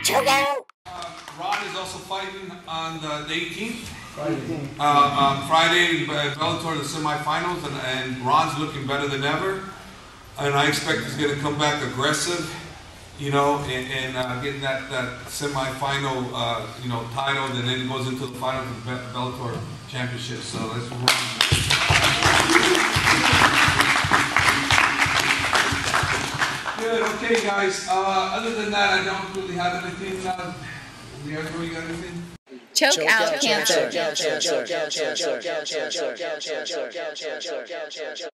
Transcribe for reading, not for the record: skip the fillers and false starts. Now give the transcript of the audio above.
Ron is also fighting on the 18th. Friday in Bellator, the semifinals, and Ron's looking better than ever. And I expect he's going to come back aggressive, you know, and get that semifinal, you know, title, and then goes into the final of the Bellator Championship. So that's what Good. Okay, guys. Other than that, I don't really have anything. We got anything? Choke out cancer.